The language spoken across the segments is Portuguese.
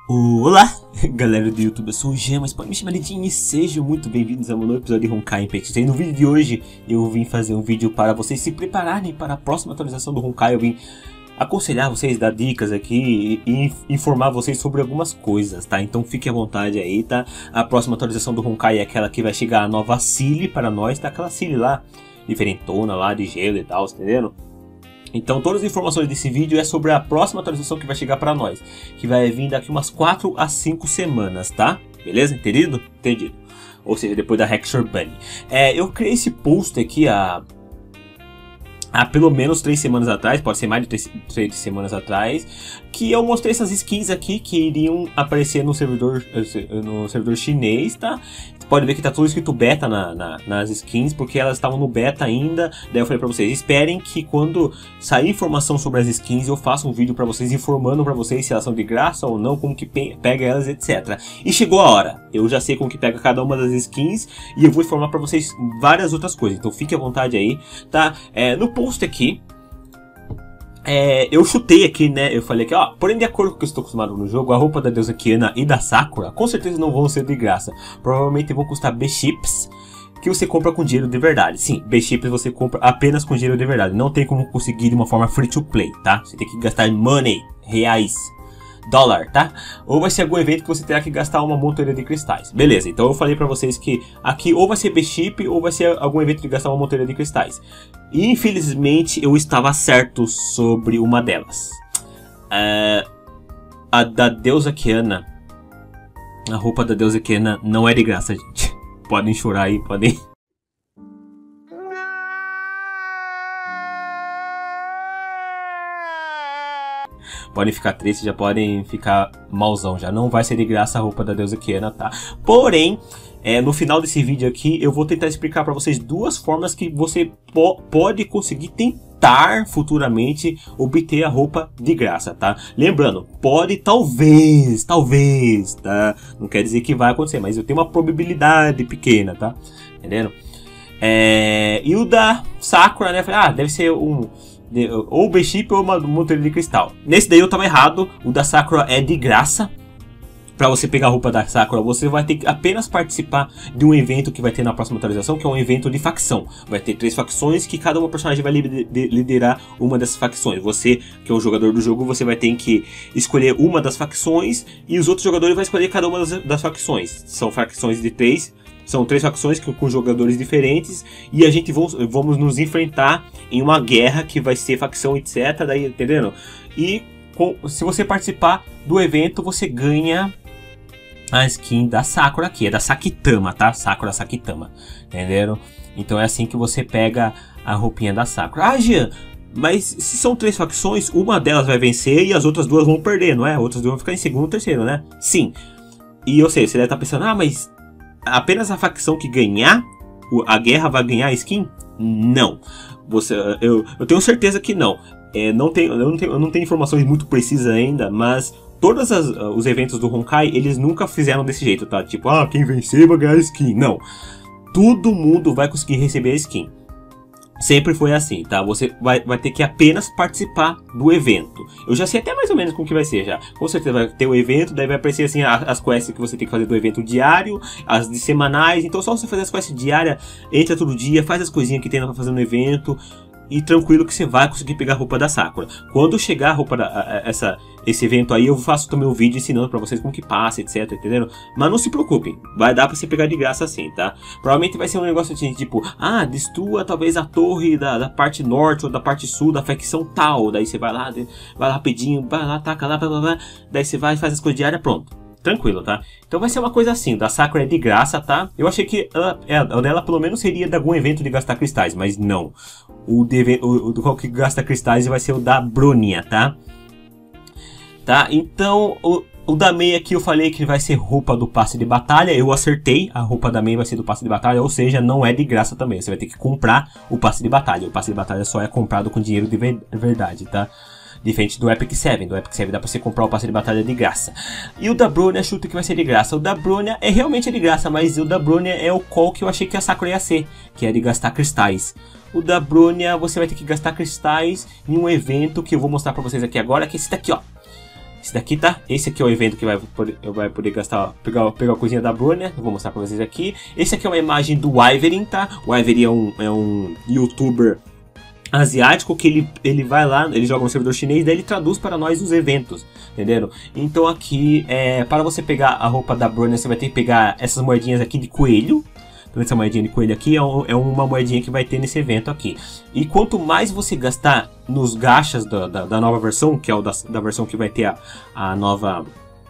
Olá, galera do YouTube, eu sou o Jean, mas pode me chamar de Jim e sejam muito bem-vindos a um novo episódio de Honkai Impact 3. No vídeo de hoje eu vim fazer um vídeo para vocês se prepararem para a próxima atualização do Honkai. Eu vim aconselhar vocês, dar dicas aqui e informar vocês sobre algumas coisas, tá? Então fique à vontade aí, tá? A próxima atualização do Honkai é aquela que vai chegar a nova Seele para nós, tá? Aquela Seele lá, diferentona lá, de gelo e tal, entenderam? Então todas as informações desse vídeo é sobre a próxima atualização que vai chegar para nós, que vai vir daqui umas 4 a 5 semanas, tá? Beleza? Entendido? Entendido. Ou seja, depois da Hexor Bunny. Eu criei esse post aqui há pelo menos 3 semanas atrás, pode ser mais de 3 semanas atrás, que eu mostrei essas skins aqui que iriam aparecer no servidor chinês, tá? Pode ver que tá tudo escrito beta nas skins, porque elas estavam no beta ainda. Daí eu falei pra vocês, esperem que quando sair informação sobre as skins, eu faço um vídeo pra vocês, informando pra vocês se elas são de graça ou não, como que pega elas, etc. E chegou a hora, eu já sei como que pega cada uma das skins, e eu vou informar pra vocês várias outras coisas, então fique à vontade aí, tá? No post aqui, eu chutei aqui, né, eu falei aqui, ó, porém de acordo com o que eu estou acostumado no jogo, a roupa da deusa Kiana e da Sakura, com certeza não vão ser de graça, provavelmente vão custar B-Chips, que você compra com dinheiro de verdade. Sim, B-Chips você compra apenas com dinheiro de verdade, não tem como conseguir de uma forma free to play, tá? Você tem que gastar money, reais, dólar, tá? Ou vai ser algum evento que você terá que gastar uma montoeira de cristais. Beleza, então eu falei pra vocês que aqui ou vai ser B-Chip ou vai ser algum evento de gastar uma montoeira de cristais. E infelizmente eu estava certo sobre uma delas. A da deusa Kiana. A roupa da deusa Kiana não é de graça, gente. Podem chorar aí, podem... Podem ficar tristes, já podem ficar malzão, já não vai ser de graça a roupa da deusa Kiana, tá? Porém, no final desse vídeo aqui, eu vou tentar explicar pra vocês duas formas que você pode conseguir tentar futuramente obter a roupa de graça, tá? Lembrando, pode talvez, tá? Não quer dizer que vai acontecer, mas eu tenho uma probabilidade pequena, tá? Entenderam? E o da Sakura, né? Deve ser ou B-Chip ou uma montoeira de cristal. Nesse daí eu tava errado, o da Sakura é de graça. Pra você pegar a roupa da Sakura, você vai ter que apenas participar de um evento que vai ter na próxima atualização, que é um evento de facção. Vai ter 3 facções que cada uma personagem vai liderar uma dessas facções. Você, que é o jogador do jogo, você vai ter que escolher uma das facções e os outros jogadores vão escolher cada uma das facções. São facções de 3. São 3 facções com jogadores diferentes e a gente vamos nos enfrentar em uma guerra que vai ser facção, etc. Daí, entendendo? E se você participar do evento, você ganha a skin da Sakura aqui. É da Sakitama, tá? Sakura Sakitama. Entenderam? Então é assim que você pega a roupinha da Sakura. Ah, Jean, mas se são 3 facções, uma delas vai vencer e as outras 2 vão perder, não é? Outras 2 vão ficar em segundo ou terceiro, né? Sim. E eu sei, você deve estar pensando, mas... apenas a facção que ganhar a guerra vai ganhar a skin? Não. Eu tenho certeza que não. Eu não tenho informações muito precisas ainda, mas todos os eventos do Honkai, eles nunca fizeram desse jeito, tá? Tipo, quem vencer vai ganhar a skin. Não. Todo mundo vai conseguir receber a skin. Sempre foi assim, tá? Você vai ter que apenas participar do evento. Eu já sei até mais ou menos como que vai ser já. Com certeza vai ter o evento, daí vai aparecer assim as quests que você tem que fazer do evento diário, as de semanais. Então só você fazer as quests diárias, entra todo dia, faz as coisinhas que tem pra fazer no evento. E tranquilo que você vai conseguir pegar a roupa da Sakura. Quando chegar a roupa esse evento aí, eu faço também um vídeo ensinando pra vocês como que passa, etc, entenderam? Mas não se preocupem, vai dar pra você pegar de graça assim, tá? Provavelmente vai ser um negócio assim, tipo, destrua talvez a torre da parte norte ou da parte sul da facção tal. Daí você vai lá rapidinho, vai lá, taca lá, blá, blá, blá. Daí você vai, faz as coisas diárias, pronto. Tranquilo, tá? Então vai ser uma coisa assim, da Sakura é de graça, tá? Eu achei que a dela pelo menos seria de algum evento de gastar cristais, mas não. O qual que gasta cristais vai ser o da Bronya, tá? Então, o da Mei aqui eu falei que vai ser roupa do passe de batalha. Eu acertei, a roupa da Mei vai ser do passe de batalha, ou seja, não é de graça também. Você vai ter que comprar o passe de batalha. O passe de batalha só é comprado com dinheiro de verdade, tá? Diferente do Epic 7. Do Epic 7 dá pra você comprar o passe de batalha de graça. E o da Bronya, chuta que vai ser de graça. O da Bronya é realmente de graça, mas o da Bronya é o call que eu achei que a Sakura ia ser, que é de gastar cristais. O da Bronya você vai ter que gastar cristais em um evento que eu vou mostrar pra vocês aqui agora, que é esse daqui, ó. Esse daqui, tá? Esse aqui é o evento que vai poder gastar, pegar a coisinha da Brônia. Eu vou mostrar pra vocês aqui. Esse aqui é uma imagem do Wyvern, tá? O Wyvern é um youtuber asiático que ele vai lá, ele joga no servidor chinês, daí ele traduz para nós os eventos, entenderam? Então aqui, para você pegar a roupa da Brônia, você vai ter que pegar essas moedinhas aqui de coelho. Então essa moedinha de coelho aqui é uma moedinha que vai ter nesse evento aqui. E quanto mais você gastar nos gachas da nova versão, que é o da versão que vai ter a nova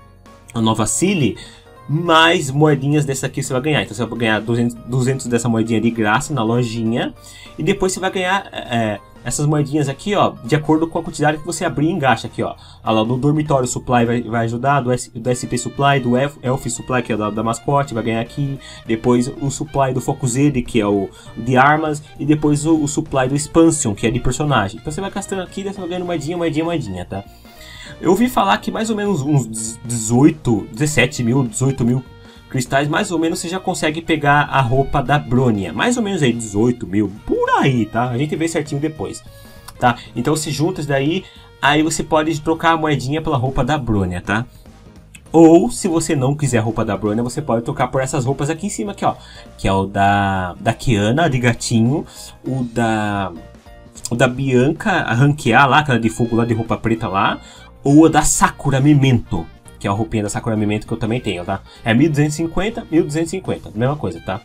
Silly, mais moedinhas dessa aqui você vai ganhar. Então você vai ganhar 200 dessa moedinha de graça na lojinha. E depois você vai ganhar essas moedinhas aqui, ó, de acordo com a quantidade que você abrir em gacha aqui, ó. Olha lá, no dormitório Supply vai ajudar, do SP Supply, do Elf Supply, que é da mascote, vai ganhar aqui. Depois o Supply do Focused, que é o de armas. E depois o Supply do Expansion, que é de personagem. Então você vai gastando aqui, daí você vai ganhando moedinha, tá? Eu ouvi falar que mais ou menos uns 17 mil, 18 mil cristais, mais ou menos você já consegue pegar a roupa da Brônia. Mais ou menos aí 18 mil, por aí, tá? A gente vê certinho depois, tá? Então se junta isso daí, aí você pode trocar a moedinha pela roupa da Brônia, tá? Ou, se você não quiser a roupa da Brônia, você pode trocar por essas roupas aqui em cima, aqui, ó. Que é o da Kiana, de gatinho, o da Bianca, a ranquear lá, aquela de fogo lá, de roupa preta lá. Ou a da Sakura Memento, que é a roupinha da Sakura Memento que eu também tenho, tá? É 1250, 1250, mesma coisa, tá?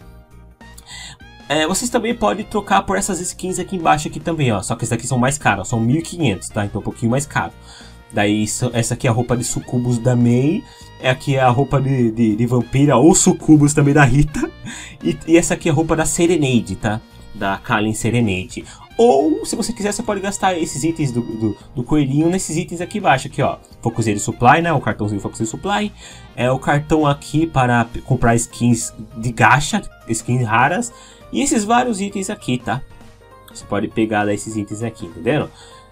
Vocês também podem trocar por essas skins aqui embaixo aqui também, ó. Só que essas aqui são mais caras, são 1500, tá? Então um pouquinho mais caro. Daí essa aqui é a roupa de sucubus da Mei. Aqui é a roupa de vampira ou sucubus também da Rita. E essa aqui é a roupa da Serenade, tá? Da Kallen Serenade. Ou, se você quiser, você pode gastar esses itens do coelhinho nesses itens aqui embaixo, aqui, ó. Focused Supply, né? O cartãozinho Focused Supply. O cartão aqui para comprar skins de gacha, skins raras. E esses vários itens aqui, tá? Você pode pegar esses itens aqui, entenderam?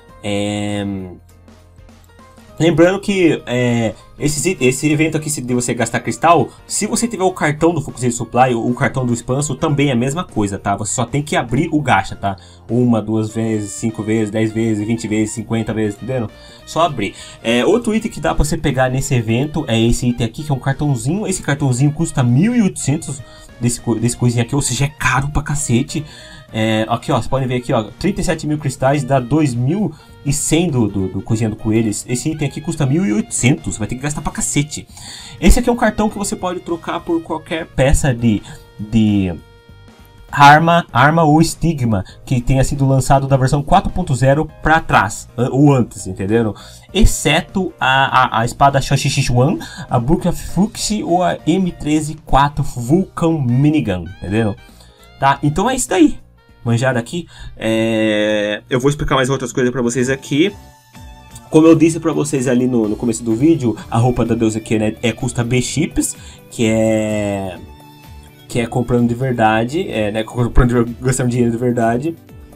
Lembrando que esse evento aqui de você gastar cristal, se você tiver o cartão do Focused Supply ou o cartão do Expanso, também é a mesma coisa, tá? Você só tem que abrir o gacha, tá? 1, 2 vezes, 5 vezes, 10 vezes, 20 vezes, 50 vezes, entendeu? Só abrir. Outro item que dá pra você pegar nesse evento é esse item aqui, que é um cartãozinho. Esse cartãozinho custa 1.800 desse coisinha aqui, ou seja, é caro pra cacete. Aqui, ó, vocês podem ver aqui, ó, 37 mil cristais dá 2.100 do coisinha do coelho. Esse item aqui custa 1.800, vai ter que gastar pra cacete. Esse aqui é um cartão que você pode trocar por qualquer peça de arma ou estigma que tenha sido lançado da versão 4.0 pra trás, ou antes, entenderam? Exceto a espada Shoshishiwan, a Burka Fuxi ou a M13-4 Vulcan Minigun, entenderam? Tá, então é isso daí. Manjado aqui. Eu vou explicar mais outras coisas pra vocês aqui. Como eu disse pra vocês ali no começo do vídeo, a roupa da deusa aqui, né, custa B-Chips, que é comprando de verdade, né, gastando dinheiro de verdade.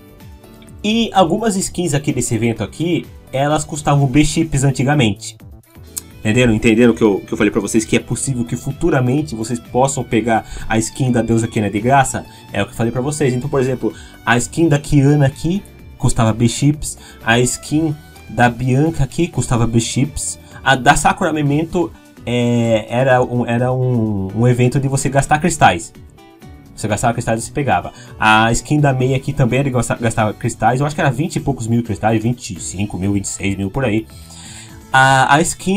E algumas skins aqui desse evento aqui, elas custavam B-Chips antigamente. Entenderam que eu falei pra vocês que é possível que futuramente vocês possam pegar a skin da deusa Kiana de graça? É o que eu falei pra vocês. Então, por exemplo, a skin da Kiana aqui custava B-Chips. A skin da Bianca aqui custava B-Chips. A da Sakura Memento era um evento de você gastar cristais. Você gastava cristais e você pegava. A skin da Mei aqui também era de gastar cristais. Eu acho que era 20 e poucos mil cristais, 25 mil, 26 mil, por aí. A skin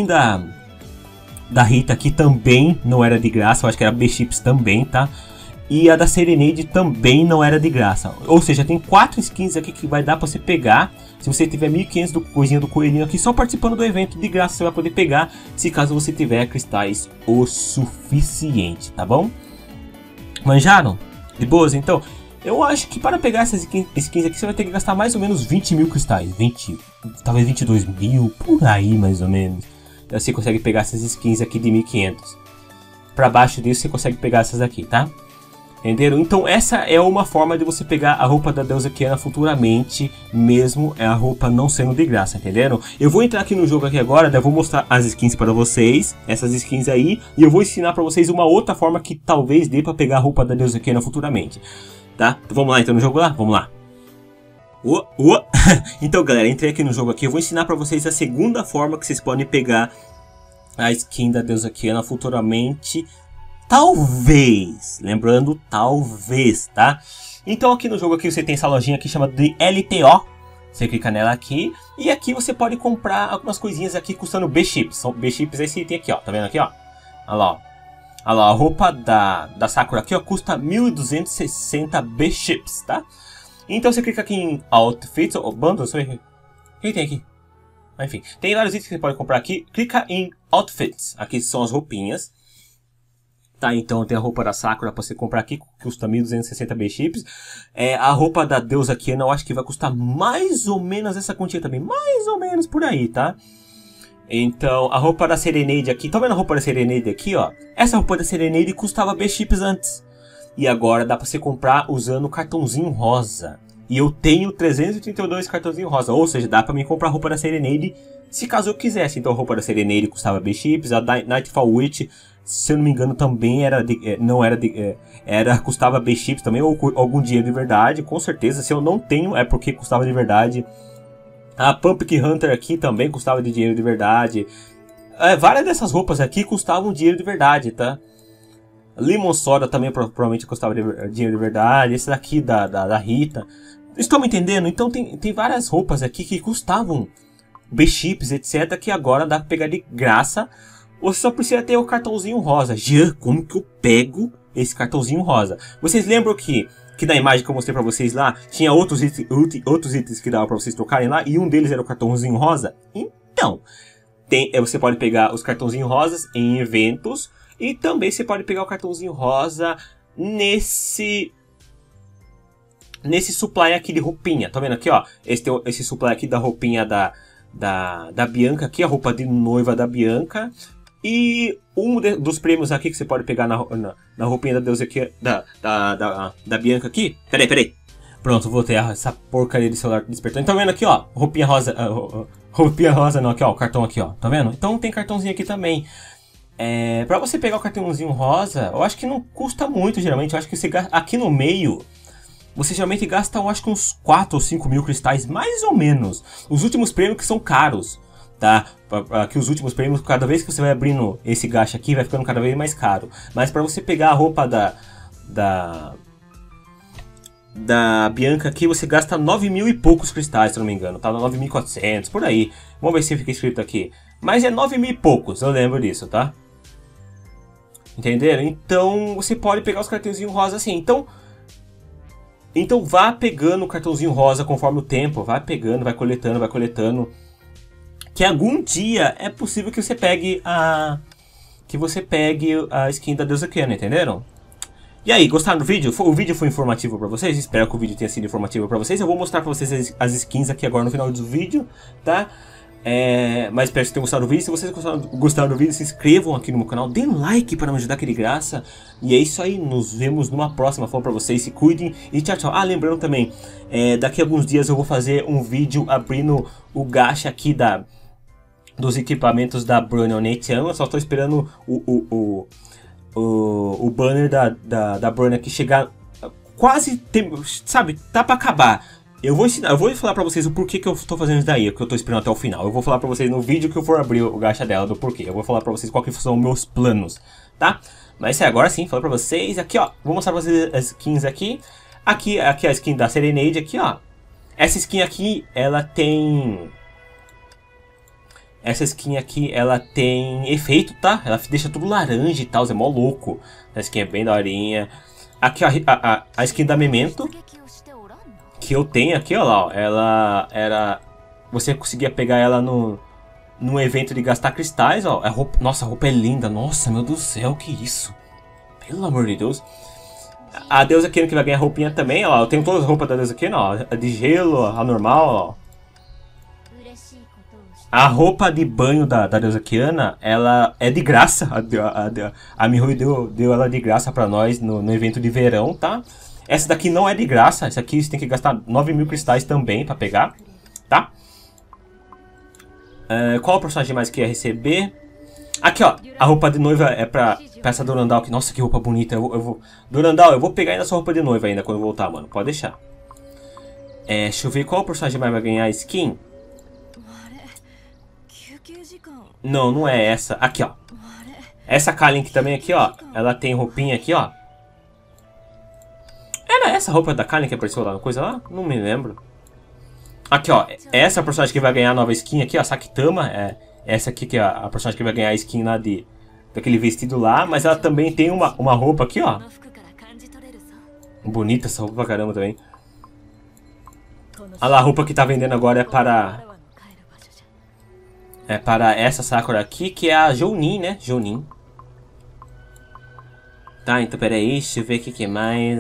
da Rita aqui também não era de graça, eu acho que era B-Chips também, tá? E a da Serenade também não era de graça. Ou seja, tem 4 skins aqui que vai dar pra você pegar. Se você tiver 1.500 do coisinha do coelhinho aqui, só participando do evento de graça você vai poder pegar, se caso você tiver cristais o suficiente, tá bom? Manjaram? De boas, então? Eu acho que para pegar essas skins aqui você vai ter que gastar mais ou menos 20 mil cristais. 20, talvez 22 mil, por aí mais ou menos. Então você consegue pegar essas skins aqui de 1500. Para baixo disso você consegue pegar essas aqui, tá? Entenderam? Então essa é uma forma de você pegar a roupa da deusa Kiana futuramente, mesmo a roupa não sendo de graça, entenderam? Eu vou entrar aqui no jogo aqui agora, daí eu vou mostrar as skins para vocês, essas skins aí, e eu vou ensinar para vocês uma outra forma que talvez dê para pegar a roupa da deusa Kiana futuramente. Tá? Então vamos lá então no jogo lá? Vamos lá. Então, galera, entrei aqui no jogo aqui. Eu vou ensinar pra vocês a segunda forma que vocês podem pegar a skin da deusa Kiana futuramente. Talvez. Lembrando, talvez, tá? Então, aqui no jogo aqui você tem essa lojinha aqui chamada de LTO. Você clica nela aqui. E aqui você pode comprar algumas coisinhas aqui custando B-Chips. São B-Chips esse item aqui, ó. Tá vendo aqui, ó? Olha lá, ó. Olha lá, a roupa da Sakura aqui, ó, custa 1.260 B-Chips, tá? Então você clica aqui em Outfits, ou Bundles, o que tem aqui? Enfim, tem vários itens que você pode comprar aqui. Clica em Outfits, aqui são as roupinhas. Tá, então tem a roupa da Sakura pra você comprar aqui, que custa 1.260 B-Chips. A roupa da deusa Kiana eu acho que vai custar mais ou menos essa quantia também, mais ou menos por aí, tá? Então, a roupa da Serenade aqui, tá vendo a roupa da Serenade aqui, ó? Essa roupa da Serenade custava B-Chips antes. E agora dá pra você comprar usando o cartãozinho rosa. E eu tenho 332 cartãozinho rosa. Ou seja, dá pra mim comprar a roupa da Serenade se caso eu quisesse. Então a roupa da Serenade custava B-Chips. A Nightfall Witch, se eu não me engano, também custava B-Chips também. Ou algum dinheiro de verdade, com certeza. Se eu não tenho, é porque custava de verdade. A Pumpkin Hunter aqui também custava de dinheiro de verdade. Várias dessas roupas aqui custavam dinheiro de verdade, tá? Lemon Soda também provavelmente custava dinheiro de verdade. Esse daqui da Rita. Estão me entendendo? Então tem várias roupas aqui que custavam B-Chips, etc. Que agora dá pra pegar de graça. Você só precisa ter o cartãozinho rosa. Jean, como que eu pego esse cartãozinho rosa? Vocês lembram que na imagem que eu mostrei pra vocês lá, tinha outros itens que dava pra vocês trocarem lá. E um deles era o cartãozinho rosa? Então, você pode pegar os cartãozinhos rosas em eventos. E também você pode pegar o cartãozinho rosa nesse supply aqui de roupinha. Tá vendo aqui, ó? Esse supply aqui da roupinha da Bianca aqui, a roupa de noiva da Bianca. E dos prêmios aqui que você pode pegar na roupinha da deusa aqui, da Bianca aqui. Peraí. Pronto, voltei essa porcaria de celular despertando. Tá vendo aqui, ó? Roupinha rosa. Roupinha rosa não, aqui, ó. O cartão aqui, ó. Tá vendo? Então tem cartãozinho aqui também. Pra você pegar o cartãozinho rosa, eu acho que não custa muito, geralmente. Eu acho que você gasta, aqui no meio, você geralmente gasta, eu acho que uns 4 ou 5 mil cristais, mais ou menos. Os últimos prêmios que são caros, tá? Aqui os últimos prêmios, cada vez que você vai abrindo esse gacha aqui, vai ficando cada vez mais caro. Mas pra você pegar a roupa da Bianca aqui, você gasta 9 mil e poucos cristais, se não me engano. Tá? 9.400, por aí. Vamos ver se fica escrito aqui. Mas é 9 mil e poucos, eu lembro disso, tá? Entenderam? Então você pode pegar os cartãozinhos rosa assim. Então vá pegando o cartãozinho rosa conforme o tempo. Vai pegando, vai coletando. Que algum dia é possível que você pegue a skin da deusa Kiana, entenderam? E aí, gostaram do vídeo? O vídeo foi informativo pra vocês? Espero que o vídeo tenha sido informativo pra vocês. Eu vou mostrar pra vocês as skins aqui agora no final do vídeo, tá? Mas espero que vocês tenham gostado do vídeo. Se vocês gostaram do vídeo, se inscrevam aqui no meu canal. Dê like para me ajudar aqui de graça. E é isso aí, nos vemos numa próxima. Falou pra vocês, se cuidem e tchau, tchau. Lembrando também, daqui a alguns dias eu vou fazer um vídeo abrindo o gacha aqui dos equipamentos da Bruna Onetian. Eu só tô esperando o banner da Bruna aqui chegar quase, sabe, tá pra acabar. Eu vou falar pra vocês o porquê que eu tô fazendo isso daí, que eu tô esperando até o final. Eu vou falar pra vocês no vídeo que eu for abrir o gacha dela, do porquê. Eu vou falar pra vocês qual que são os meus planos, tá? Mas agora sim, falar pra vocês. Aqui, ó, vou mostrar pra vocês as skins aqui. Aqui a skin da Serenade, aqui, ó. Essa skin aqui, ela tem efeito, tá? Ela deixa tudo laranja e tal, é mó louco. Essa skin é bem daorinha. Aqui, ó, a skin da Memento, que eu tenho aqui, ó lá, ó, ela era... Você conseguia pegar ela no evento de gastar cristais, ó. Nossa, a roupa é linda, nossa, meu Deus do céu, que isso? Pelo amor de Deus. A deusa Kiana que vai ganhar roupinha também, ó. Eu tenho todas as roupas da deusa Kiana, ó. A de gelo, a normal, ó. A roupa de banho da deusa Kiana, ela é de graça. A Miho deu ela de graça pra nós no evento de verão, tá? Essa daqui não é de graça. Essa aqui você tem que gastar 9 mil cristais também pra pegar, tá? Qual o personagem mais que ia receber? Aqui, ó. A roupa de noiva é pra essa Durandal aqui. Nossa, que roupa bonita. Durandal, eu vou pegar ainda a sua roupa de noiva ainda quando eu voltar, mano. Pode deixar. deixa eu ver qual personagem mais vai ganhar skin. Não, não é essa. Aqui, ó. Essa Kalink também aqui, ó. Ela tem roupinha aqui, ó. Era essa roupa da Kalink que apareceu lá? Coisa lá? Não me lembro. Aqui, ó. Essa personagem que vai ganhar a nova skin aqui, ó. Saitama. Essa aqui que é a personagem que vai ganhar a skin lá daquele vestido lá. Mas ela também tem uma roupa aqui, ó. Bonita essa roupa pra caramba também. Olha lá, a roupa que tá vendendo agora é para essa Sakura aqui, que é a Jounin, né? Jounin. Tá, então peraí, deixa eu ver o que mais.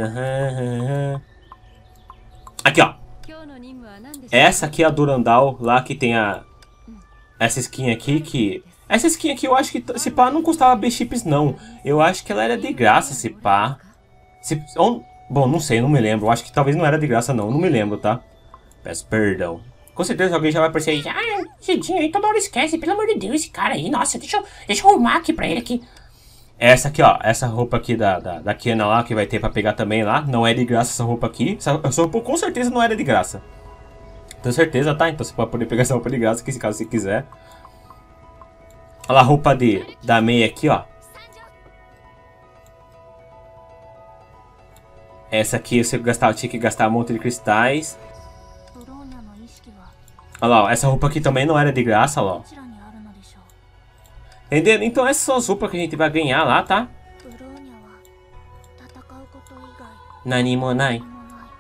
Aqui, ó. Essa aqui é a Durandal, lá que tem essa skin aqui, que... Essa skin aqui eu acho que, esse pá, não custava B-Chips, não. Eu acho que ela era de graça, esse pá. Bom, não sei, não me lembro. Eu acho que talvez não era de graça, não. Não me lembro, tá? Peço perdão. Com certeza alguém já vai aparecer aí. Ah, Cidinho aí toda hora esquece. Pelo amor de Deus, esse cara aí. Nossa, deixa eu arrumar aqui pra ele aqui. Essa aqui, ó. Essa roupa aqui da Kiana lá, que vai ter pra pegar também lá. Não é de graça essa roupa aqui. Essa roupa com certeza não era de graça. Tenho certeza, tá? Então você pode poder pegar essa roupa de graça, que se caso você quiser. Olha lá a roupa da Mei aqui, ó. Essa aqui você tinha que gastar um monte de cristais. Olha lá, ó, essa roupa aqui também não era de graça, ó. Entendeu? Então essas são as roupas que a gente vai ganhar lá, tá? Nanimonai.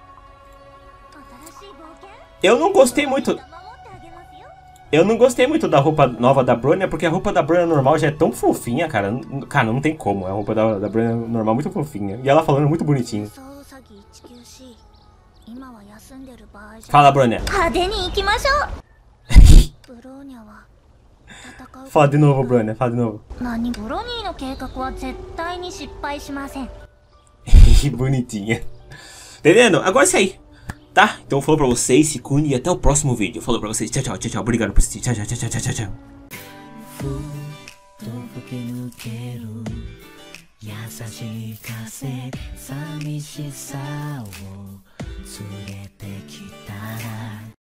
Eu não gostei muito. Eu não gostei muito da roupa nova da Bronya, porque a roupa da Bronya normal já é tão fofinha, cara. Cara, não tem como. A roupa da Bronya normal é muito fofinha. E ela falando muito bonitinho. Fala, Bronya. Fala de novo, Bronya. Fala de novo. Que bonitinha. Entendendo? Agora é isso aí. Tá? Então falou pra vocês, se cuide e até o próximo vídeo. Falou pra vocês. Tchau, tchau, tchau, tchau. Obrigado por assistir. Tchau, tchau, tchau, tchau, tchau, tchau.